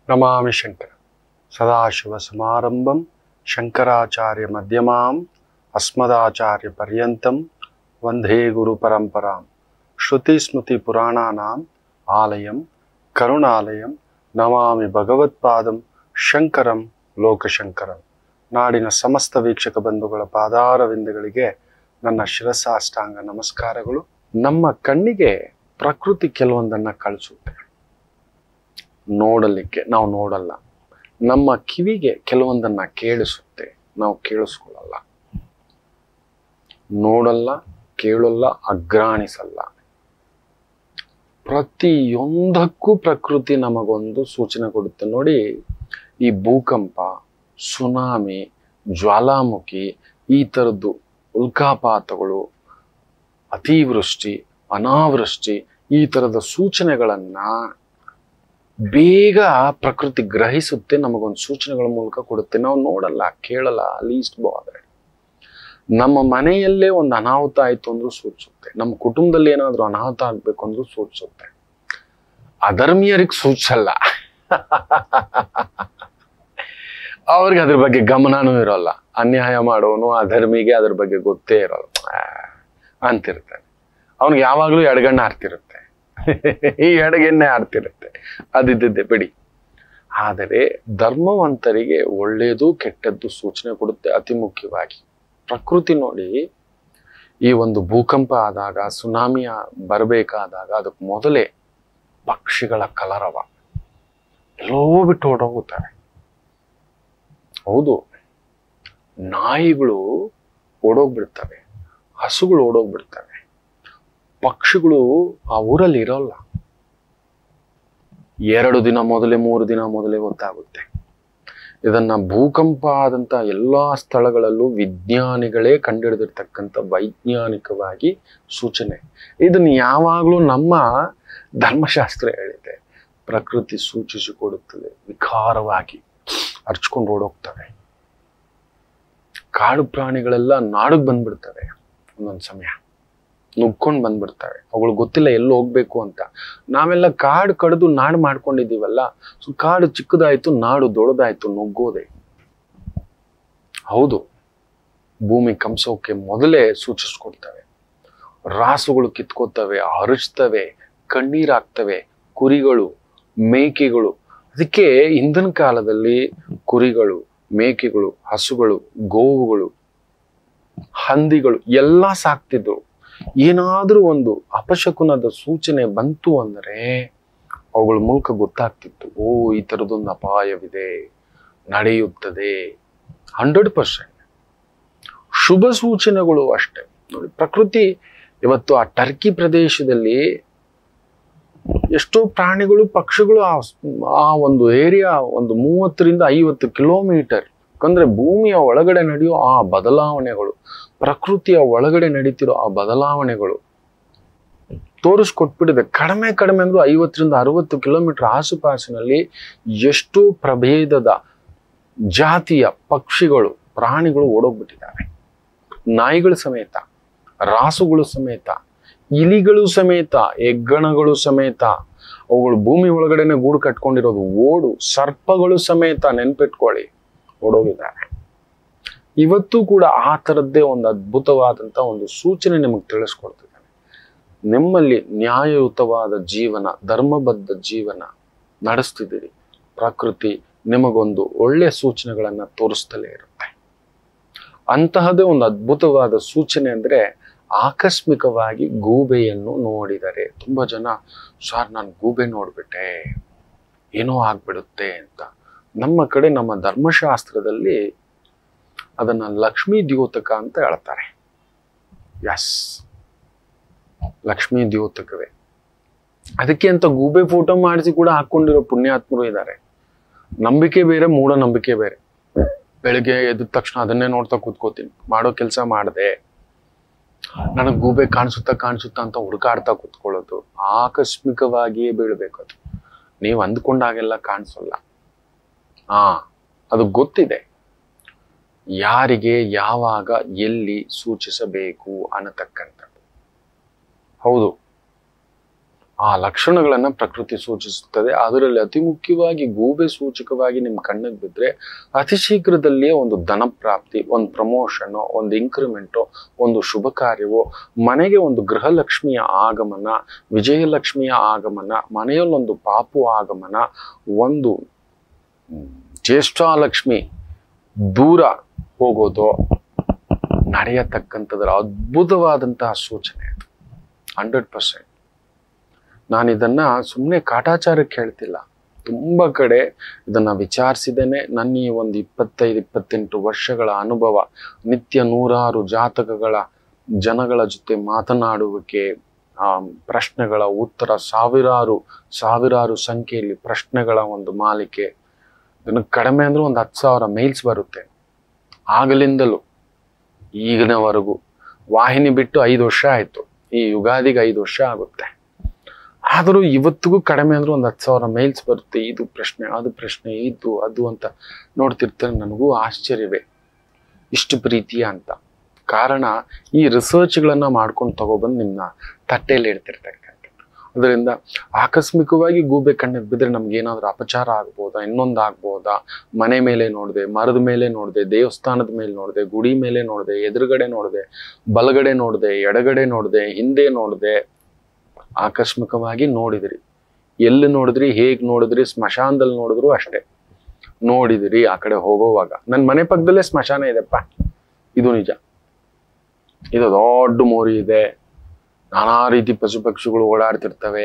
ನಮಾಮಿ ಶಂಕರ ಸದಾಶಿವ ಸಮಾರಂಭಂ ಶಂಕರಾಚಾರ್ಯ ಮಧ್ಯಮಾಂ ಅಸ್ಮದಾಚಾರ್ಯ ಪರ್ಯಂತಂ ವಂದೇ ಗುರು ಪರಂಪರಾಂ ಶ್ರುತಿ ಸ್ಮೃತಿ ಪುರಾಣಾನಾಂ ಆಲಯಂ ಕರುಣಾಲಯಂ ನಮಾಮಿ ಭಗವತ್ಪಾದಂ ಶಂಕರಂ ಲೋಕಶಂಕರಂ. ನಾಡಿನ ಸಮಸ್ತ ವೀಕ್ಷಕ ಬಂಧುಗಳ ಪಾದಾರವಿಂದಗಳಿಗೆ ನನ್ನ ಶಿರಸಾಷ್ಟಾಂಗ ನಮಸ್ಕಾರಗಳು. ನಮ್ಮ ಕಣ್ಣಿಗೆ ಪ್ರಕೃತಿ ಕೆಲವೊಂದನ್ನ ಕಳಿಸುತ್ತೆ, ನೋಡಲಿಕ್ಕೆ ನಾವು ನೋಡಲ್ಲ. ನಮ್ಮ ಕಿವಿಗೆ ಕೆಲವೊಂದನ್ನ ಕೇಳಿಸುತ್ತೆ, ನಾವು ಕೇಳಿಸ್ಕೊಳ್ಳಲ್ಲ. ನೋಡಲ್ಲ, ಕೇಳಲ್ಲ, ಅಗ್ರಾಣಿಸಲ್ಲ. ಪ್ರತಿಯೊಂದಕ್ಕೂ ಪ್ರಕೃತಿ ನಮಗೊಂದು ಸೂಚನೆ ಕೊಡುತ್ತೆ. ನೋಡಿ, ಈ ಭೂಕಂಪ, ಸುನಾಮಿ, ಜ್ವಾಲಾಮುಖಿ, ಈ ಥರದ್ದು ಉಲ್ಕಾಪಾತಗಳು, ಅತಿವೃಷ್ಟಿ, ಅನಾವೃಷ್ಟಿ, ಈ ಥರದ ಸೂಚನೆಗಳನ್ನ ಬೇಗ ಪ್ರಕೃತಿ ಗ್ರಹಿಸುತ್ತೆ, ನಮಗೊಂದು ಸೂಚನೆಗಳ ಮೂಲಕ ಕೊಡುತ್ತೆ. ನಾವು ನೋಡಲ್ಲ, ಕೇಳಲ್ಲ, ಲೀಸ್ಟ್ ಬಾದರ್. ನಮ್ಮ ಮನೆಯಲ್ಲೇ ಒಂದು ಅನಾಹುತ ಆಯ್ತು ಅಂದ್ರೂ ಸೂಚಿಸುತ್ತೆ, ನಮ್ಮ ಕುಟುಂಬದಲ್ಲಿ ಏನಾದ್ರೂ ಅನಾಹುತ ಆಗ್ಬೇಕು ಅಂದ್ರೂ ಸೂಚಿಸುತ್ತೆ. ಅಧರ್ಮೀಯರಿಗೆ ಸೂಚಿಸಲ್ಲ, ಅವ್ರಿಗೆ ಅದ್ರ ಬಗ್ಗೆ ಗಮನನೂ ಇರೋಲ್ಲ. ಅನ್ಯಾಯ ಮಾಡೋನು ಅಧರ್ಮಿಗೆ ಅದ್ರ ಬಗ್ಗೆ ಗೊತ್ತೇ ಇರೋಲ್ಲ ಅಂತಿರ್ತಾನೆ. ಅವನಿಗೆ ಯಾವಾಗ್ಲೂ ಎಡಗಣ್ಣ ಆಡ್ತಿರುತ್ತೆ, ಈ ಎಡಗೆಣ್ಣೆ ಆಡ್ತಿರುತ್ತೆ. ಅದಿದ್ದೆ ಬಿಡಿ. ಆದರೆ ಧರ್ಮವಂತರಿಗೆ ಒಳ್ಳೆಯದು ಕೆಟ್ಟದ್ದು ಸೂಚನೆ ಕೊಡುತ್ತೆ. ಅತಿ ಮುಖ್ಯವಾಗಿ ಪ್ರಕೃತಿ ನೋಡಿ, ಈ ಒಂದು ಭೂಕಂಪ ಆದಾಗ, ಸುನಾಮಿ ಬರಬೇಕಾದಾಗ ಅದಕ್ಕೆ ಮೊದಲೇ ಪಕ್ಷಿಗಳ ಕಲರವ ಎಲ್ಲೋ ಬಿಟ್ಟು ಓಡೋಗುತ್ತವೆ. ಹೌದು, ನಾಯಿಗಳು ಓಡೋಗ್ಬಿಡ್ತವೆ, ಹಸುಗಳು ಓಡೋಗ್ಬಿಡ್ತವೆ, ಪಕ್ಷಿಗಳು ಆ ಊರಲ್ಲಿ ಇರೋಲ್ಲ. 2 ದಿನ ಮೊದಲೇ 3 ದಿನ ಮೊದಲೇ ಗೊತ್ತಾಗುತ್ತೆ. ಇದನ್ನ ಭೂಕಂಪ ಆದಂತ ಎಲ್ಲಾ ಸ್ಥಳಗಳಲ್ಲೂ ವಿಜ್ಞಾನಿಗಳೇ ಕಂಡುಹಿಡಿದಿರ್ತಕ್ಕಂಥ ವೈಜ್ಞಾನಿಕವಾಗಿ ಸೂಚನೆ. ಇದನ್ನ ಯಾವಾಗ್ಲೂ ನಮ್ಮ ಧರ್ಮಶಾಸ್ತ್ರ ಹೇಳಿದೆ, ಪ್ರಕೃತಿ ಸೂಚಿಸಿಕೊಡುತ್ತದೆ. ವಿಕಾರವಾಗಿ ಅರ್ಚ್ಕೊಂಡು ಓಡೋಗ್ತವೆ. ಕಾಡು ಪ್ರಾಣಿಗಳೆಲ್ಲ ನಾಡಿಗೆ ಬಂದ್ಬಿಡ್ತವೆ. ಒಂದೊಂದು ಸಮಯ ನುಗ್ಕೊಂಡು ಬಂದ್ಬಿಡ್ತವೆ. ಅವುಗಳು ಗೊತ್ತಿಲ್ಲ ಎಲ್ಲಿ ಹೋಗ್ಬೇಕು ಅಂತ. ನಾವೆಲ್ಲ ಕಾಡು ಕಡಿದು ನಾಡು ಮಾಡ್ಕೊಂಡಿದ್ದೀವಲ್ಲ, ಸೊ ಕಾಡು ಚಿಕ್ಕದಾಯ್ತು, ನಾಡು ದೊಡ್ಡದಾಯ್ತು, ನುಗ್ಗೋದೆ. ಹೌದು, ಭೂಮಿ ಕಂಸೋಕೆ ಮೊದಲೇ ಸೂಚಿಸ್ಕೊಡ್ತವೆ. ರಾಸುಗಳು ಕಿತ್ಕೋತವೆ, ಹರಚ್ತವೆ, ಕಣ್ಣೀರಾಗ್ತವೆ. ಕುರಿಗಳು, ಮೇಕೆಗಳು. ಅದಕ್ಕೆ ಹಿಂದಿನ ಕಾಲದಲ್ಲಿ ಕುರಿಗಳು, ಮೇಕೆಗಳು, ಹಸುಗಳು, ಗೋವುಗಳು, ಹಂದಿಗಳು ಎಲ್ಲ ಸಾಕ್ತಿದ್ರು. ಏನಾದ್ರೂ ಒಂದು ಅಪಶಕುನದ ಸೂಚನೆ ಬಂತು ಅಂದರೆ ಅವುಗಳ ಮೂಲಕ ಗೊತ್ತಾಗ್ತಿತ್ತು, ಓ ಈ ತರದೊಂದು ಅಪಾಯವಿದೆ, ನಡೆಯುತ್ತದೆ. 100% ಶುಭ ಸೂಚನೆಗಳು ಅಷ್ಟೇ. ನೋಡಿ, ಪ್ರಕೃತಿ ಇವತ್ತು ಆ ಟರ್ಕಿ ಪ್ರದೇಶದಲ್ಲಿ ಎಷ್ಟೋ ಪ್ರಾಣಿಗಳು, ಪಕ್ಷಿಗಳು ಆ ಒಂದು ಏರಿಯಾ ಒಂದು 30-50 ಕಿಲೋಮೀಟರ್, ಯಾಕಂದ್ರೆ ಭೂಮಿಯ ಒಳಗಡೆ ನಡೆಯೋ ಆ ಬದಲಾವಣೆಗಳು, ಪ್ರಕೃತಿಯ ಒಳಗಡೆ ನಡೀತಿರೋ ಆ ಬದಲಾವಣೆಗಳು ತೋರಿಸ್ಕೊಟ್ಬಿಟ್ಟಿದೆ. ಕಡಿಮೆ ಅಂದ್ರೂ 50-60 ಕಿಲೋಮೀಟರ್ ಆಸುಪಾಸಿನಲ್ಲಿ ಎಷ್ಟೋ ಪ್ರಭೇದದ ಜಾತಿಯ ಪಕ್ಷಿಗಳು, ಪ್ರಾಣಿಗಳು ಓಡೋಗ್ಬಿಟ್ಟಿದ್ದಾವೆ. ನಾಯಿಗಳು ಸಮೇತ, ರಾಸುಗಳು ಸಮೇತ, ಇಲಿಗಳು ಸಮೇತ, ಹೆಗ್ಗಣಗಳು ಸಮೇತ, ಅವುಗಳು ಭೂಮಿ ಒಳಗಡೆನೆ ಗೂಡು ಕಟ್ಕೊಂಡಿರೋದು. ಓಡು ಸರ್ಪಗಳು ಸಮೇತ, ನೆನ್ಪಿಟ್ಕೊಳ್ಳಿ, ಓಡೋಗಿದ್ದಾರೆ. ಇವತ್ತು ಕೂಡ ಆ ಥರದ್ದೇ ಒಂದು ಅದ್ಭುತವಾದಂಥ ಒಂದು ಸೂಚನೆ ನಿಮಗೆ ತಿಳಿಸ್ಕೊಡ್ತಿದ್ದಾನೆ. ನಿಮ್ಮಲ್ಲಿ ನ್ಯಾಯಯುತವಾದ ಜೀವನ, ಧರ್ಮಬದ್ಧ ಜೀವನ ನಡೆಸ್ತಿದ್ದೀರಿ, ಪ್ರಕೃತಿ ನಿಮಗೊಂದು ಒಳ್ಳೆಯ ಸೂಚನೆಗಳನ್ನ ತೋರಿಸ್ತಲೇ ಇರುತ್ತೆ. ಅಂತಹದೇ ಒಂದು ಅದ್ಭುತವಾದ ಸೂಚನೆ ಅಂದ್ರೆ ಆಕಸ್ಮಿಕವಾಗಿ ಗೂಬೆಯನ್ನು ನೋಡಿದರೆ. ತುಂಬಾ ಜನ, ಸರ್ ನಾನು ಗೂಬೆ ನೋಡ್ಬಿಟ್ಟೆ, ಏನೋ ಆಗ್ಬಿಡುತ್ತೆ ಅಂತ. ನಮ್ಮ ಕಡೆ ನಮ್ಮ ಧರ್ಮಶಾಸ್ತ್ರದಲ್ಲಿ ಅದನ್ನ ಲಕ್ಷ್ಮೀ ದ್ಯೋತಕ ಅಂತ ಹೇಳ್ತಾರೆ. ಯಸ್, ಲಕ್ಷ್ಮೀ ದ್ಯೋತಕವೇ. ಅದಕ್ಕೆ ಅಂತ ಗೂಬೆ ಫೋಟೋ ಮಾಡಿಸಿ ಕೂಡ ಹಾಕೊಂಡಿರೋ ಪುಣ್ಯಾತ್ಮರು ಇದ್ದಾರೆ. ನಂಬಿಕೆ ಬೇರೆ, ಮೂಢನಂಬಿಕೆ ಬೇರೆ. ಬೆಳಿಗ್ಗೆ ಎದ್ದ ತಕ್ಷಣ ಅದನ್ನೇ ನೋಡ್ತಾ ಕೂತ್ಕೋತೀನಿ, ಮಾಡೋ ಕೆಲಸ ಮಾಡದೆ ನನಗ್ ಗೂಬೆ ಕಾಣಿಸುತ್ತಾ ಅಂತ ಹುಡುಕಾಡ್ತಾ ಕೂತ್ಕೊಳ್ಳೋದು. ಆಕಸ್ಮಿಕವಾಗಿಯೇ ಬೀಳ್ಬೇಕು. ಅದು ನೀವು ಅಂದ್ಕೊಂಡಾಗೆಲ್ಲ ಕಾಣಿಸಲ್ಲ. ಅದು ಗೊತ್ತಿದೆ ಯಾರಿಗೆ ಯಾವಾಗ ಎಲ್ಲಿ ಸೂಚಿಸಬೇಕು ಅನ್ನತಕ್ಕಂಥದ್ದು. ಹೌದು, ಆ ಲಕ್ಷಣಗಳನ್ನ ಪ್ರಕೃತಿ ಸೂಚಿಸುತ್ತದೆ. ಅದರಲ್ಲಿ ಅತಿ ಮುಖ್ಯವಾಗಿ ಗೂಬೆ ಸೂಚಕವಾಗಿ ನಿಮ್ಮ ಕಣ್ಣಿಗೆ ಬಿದ್ದರೆ ಅತಿ ಶೀಘ್ರದಲ್ಲಿಯೇ ಒಂದು ಧನ ಪ್ರಾಪ್ತಿ, ಒಂದು ಪ್ರಮೋಷನ್, ಒಂದು ಇನ್ಕ್ರಿಮೆಂಟು, ಒಂದು ಶುಭ ಕಾರ್ಯವೋ, ಮನೆಗೆ ಒಂದು ಗೃಹಲಕ್ಷ್ಮಿಯ ಆಗಮನ, ವಿಜಯಲಕ್ಷ್ಮಿಯ ಆಗಮನ, ಮನೆಯಲ್ಲೊಂದು ಪಾಪು ಆಗಮನ, ಒಂದು ಜ್ಯೇಷ್ಠಾಲಕ್ಷ್ಮಿ ದೂರ ಹೋಗೋದು ನಡೆಯತಕ್ಕಂಥದ್ರ ಅದ್ಭುತವಾದಂತಹ ಸೂಚನೆ ಅದು 100%. ನಾನಿದನ್ನ ಸುಮ್ಮನೆ ಕಾಟಾಚಾರಕ್ಕೆ ಹೇಳ್ತಿಲ್ಲ, ತುಂಬ ಕಡೆ ಇದನ್ನ ವಿಚಾರಿಸಿದ್ದೇನೆ. ನನ್ನ ಈ ಒಂದು 25-28 ವರ್ಷಗಳ ಅನುಭವ, ನಿತ್ಯ ನೂರಾರು ಜಾತಕಗಳ ಜನಗಳ ಜೊತೆ ಮಾತನಾಡುವಿಕೆ, ಪ್ರಶ್ನೆಗಳ ಉತ್ತರ, ಸಾವಿರಾರು ಸಂಖ್ಯೆಯಲ್ಲಿ ಪ್ರಶ್ನೆಗಳ ಒಂದು ಮಾಲಿಕೆ. ಇದನ್ನು ಕಡಿಮೆ ಅಂದ್ರೆ ಒಂದು 10,000 ಮೇಲ್ಸ್ ಬರುತ್ತೆ ಆಗಲಿಂದಲೂ ಈಗಿನವರೆಗೂ. ವಾಹಿನಿ ಬಿಟ್ಟು 5 ವರ್ಷ ಆಯ್ತು, ಈ ಯುಗಾದಿಗೆ 5 ವರ್ಷ ಆಗುತ್ತೆ. ಆದರೂ ಇವತ್ತಿಗೂ ಕಡಿಮೆ ಅಂದ್ರೆ ಒಂದು 10,000 ಮೇಲ್ಸ್ ಬರುತ್ತೆ. ಇದು ಪ್ರಶ್ನೆ, ಅದು ಪ್ರಶ್ನೆ, ಇದು ಅದು ಅಂತ ನೋಡ್ತಿರ್ತಾರೆ. ನನಗೂ ಆಶ್ಚರ್ಯವೇ, ಇಷ್ಟು ಪ್ರೀತಿಯ ಅಂತ. ಕಾರಣ ಈ ರಿಸರ್ಚ್ಗಳನ್ನ ಮಾಡ್ಕೊಂಡು ತಗೊಬಂದು ನಿಮ್ಮನ್ನ ತಟ್ಟೆಯಲ್ಲಿ ಇಡ್ತಿರ್ತಕ್ಕಂಥದ್ದು. ಅದರಿಂದ ಆಕಸ್ಮಿಕವಾಗಿ ಗೂಬೆ ಕಣ್ಣಿಗೆ ಬಿದ್ದರೆ ನಮ್ಗೆ ಏನಾದರೂ ಅಪಚಾರ ಆಗ್ಬೋದಾ, ಇನ್ನೊಂದು ಆಗ್ಬೋದಾ, ಮನೆ ಮೇಲೆ ನೋಡಿದೆ, ಮರದ ಮೇಲೆ ನೋಡಿದೆ, ದೇವಸ್ಥಾನದ ಮೇಲೆ ನೋಡಿದೆ, ಗುಡಿ ಮೇಲೆ ನೋಡಿದೆ, ಎದುರುಗಡೆ ನೋಡಿದೆ, ಬಲಗಡೆ ನೋಡಿದೆ, ಎಡಗಡೆ ನೋಡಿದೆ, ಹಿಂದೆ ನೋಡಿದೆ, ಆಕಸ್ಮಿಕವಾಗಿ ನೋಡಿದ್ರಿ, ಎಲ್ಲಿ ನೋಡಿದ್ರಿ, ಹೇಗೆ ನೋಡಿದ್ರಿ, ಸ್ಮಶಾನದಲ್ಲಿ ನೋಡಿದ್ರು ಅಷ್ಟೇ ನೋಡಿದಿರಿ. ಆ ಕಡೆ ಹೋಗೋವಾಗ ನನ್ನ ಮನೆ ಪಕ್ಕದಲ್ಲೇ ಸ್ಮಶಾನ ಇದೆಪ್ಪ, ಇದು ನಿಜ. ಇದು ದೊಡ್ಡ ಮೋರಿ ಇದೆ, ನಾನಾ ರೀತಿ ಪಶು ಪಕ್ಷಿಗಳು ಓಡಾಡ್ತಿರ್ತವೆ.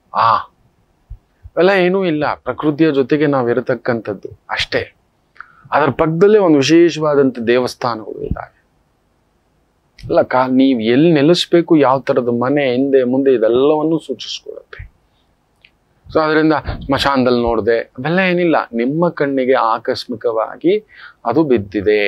ಅವೆಲ್ಲ ಏನೂ ಇಲ್ಲ, ಪ್ರಕೃತಿಯ ಜೊತೆಗೆ ನಾವಿರತಕ್ಕಂಥದ್ದು ಅಷ್ಟೇ. ಅದರ ಪಕ್ಕದಲ್ಲೇ ಒಂದು ವಿಶೇಷವಾದಂಥ ದೇವಸ್ಥಾನಗಳು ಇದ್ದಾವೆ. ಅಲ್ಲ ನೀವು ಎಲ್ಲಿ ನೆಲೆಸ್ಬೇಕು, ಯಾವ ಥರದ ಮನೆ, ಹಿಂದೆ ಮುಂದೆ, ಇದೆಲ್ಲವನ್ನು ಸೂಚಿಸ್ಕೊಡುತ್ತೆ. ಸೊ ಅದರಿಂದ ಸ್ಮಶಾನದಲ್ಲಿ ನೋಡಿದೆ ಅವೆಲ್ಲ ಏನಿಲ್ಲ, ನಿಮ್ಮ ಕಣ್ಣಿಗೆ ಆಕಸ್ಮಿಕವಾಗಿ ಅದು ಬಿದ್ದಿದೆ,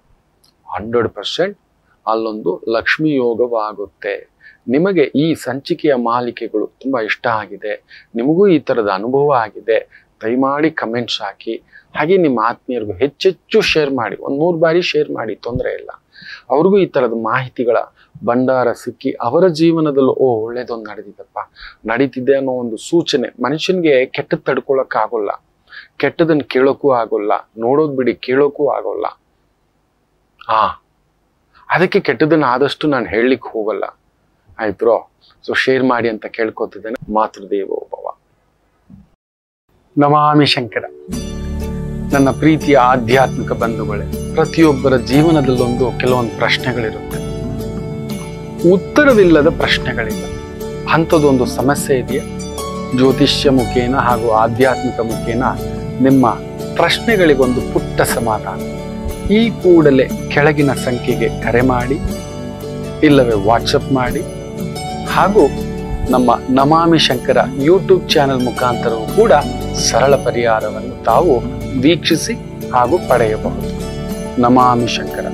100% ಅಲ್ಲೊಂದು ಲಕ್ಷ್ಮಿ ಯೋಗವಾಗುತ್ತೆ. ನಿಮಗೆ ಈ ಸಂಚಿಕೆಯ ಮಾಲಿಕೆಗಳು ತುಂಬ ಇಷ್ಟ ಆಗಿದೆ, ನಿಮಗೂ ಈ ಥರದ ಅನುಭವ ಆಗಿದೆ, ದಯಮಾಡಿ ಕಮೆಂಟ್ಸ್ ಹಾಕಿ. ಹಾಗೆ ನಿಮ್ಮ ಆತ್ಮೀಯರಿಗೂ ಹೆಚ್ಚೆಚ್ಚು ಶೇರ್ ಮಾಡಿ, 100 ಬಾರಿ ಶೇರ್ ಮಾಡಿ, ತೊಂದರೆ ಇಲ್ಲ. ಅವ್ರಿಗೂ ಈ ಥರದ ಮಾಹಿತಿಗಳ ಭಂಡಾರ ಸಿಕ್ಕಿ ಅವರ ಜೀವನದಲ್ಲೂ ಒಳ್ಳೇದೊಂದು ನಡೆದಿದ್ದಪ್ಪ, ನಡೀತಿದೆ ಅನ್ನೋ ಒಂದು ಸೂಚನೆ. ಮನುಷ್ಯನಿಗೆ ಕೆಟ್ಟದ್ದು ತಡ್ಕೊಳಕ್ಕಾಗೋಲ್ಲ, ಕೆಟ್ಟದನ್ನು ಕೇಳೋಕ್ಕೂ ಆಗೋಲ್ಲ, ನೋಡೋದು ಬಿಡಿ ಕೇಳೋಕ್ಕೂ ಆಗೋಲ್ಲ. ಅದಕ್ಕೆ ಕೆಟ್ಟದನ್ನು ಆದಷ್ಟು ನಾನು ಹೇಳಲಿಕ್ಕೆ ಹೋಗಲ್ಲ, ಆಯ್ತು. ಸೊ ಶೇರ್ ಮಾಡಿ ಅಂತ ಕೇಳ್ಕೊತಿದ್ದೇನೆ. ಮಾತೃದೇವೋಭವ. ನಮಾಮಿ ಶಂಕರ. ನನ್ನ ಪ್ರೀತಿಯ ಆಧ್ಯಾತ್ಮಿಕ ಬಂಧುಗಳೇ, ಪ್ರತಿಯೊಬ್ಬರ ಜೀವನದಲ್ಲೊಂದು ಕೆಲವೊಂದು ಪ್ರಶ್ನೆಗಳಿರುತ್ತೆ, ಉತ್ತರವಿಲ್ಲದ ಪ್ರಶ್ನೆಗಳಿಲ್ಲ. ಅಂಥದ್ದೊಂದು ಸಮಸ್ಯೆ ಇದೆಯಾ? ಜ್ಯೋತಿಷ್ಯ ಮುಖೇನ ಹಾಗೂ ಆಧ್ಯಾತ್ಮಿಕ ಮುಖೇನ ನಿಮ್ಮ ಪ್ರಶ್ನೆಗಳಿಗೊಂದು ಪುಟ್ಟ ಸಮಾಧಾನ. ಈ ಕೂಡಲೇ ಕೆಳಗಿನ ಸಂಖ್ಯೆಗೆ ಕರೆ ಮಾಡಿ, ಇಲ್ಲವೇ ವಾಟ್ಸಪ್ ಮಾಡಿ, ಹಾಗೂ ನಮ್ಮ ನಮಾಮಿ ಶಂಕರ ಯೂಟ್ಯೂಬ್ ಚಾನೆಲ್ ಮುಖಾಂತರವೂ ಕೂಡ ಸರಳ ಪರಿಹಾರವನ್ನು ತಾವು ವೀಕ್ಷಿಸಿ ಹಾಗೂ ಪಡೆಯಬಹುದು. ನಮಾಮಿ ಶಂಕರ.